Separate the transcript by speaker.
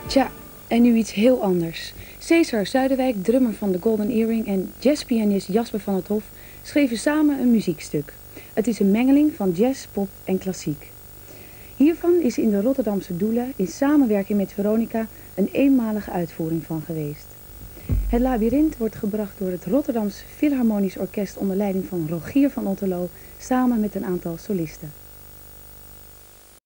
Speaker 1: Tja, en nu iets heel anders. Cesar Zuiderwijk, drummer van de Golden Earring, en jazzpianist Jasper van het Hof schreven samen een muziekstuk. Het is een mengeling van jazz, pop en klassiek. Hiervan is in de Rotterdamse Doelen in samenwerking met Veronica een eenmalige uitvoering van geweest. Het labyrint wordt gebracht door het Rotterdams Philharmonisch Orkest onder leiding van Rogier van Otterlo samen met een aantal solisten.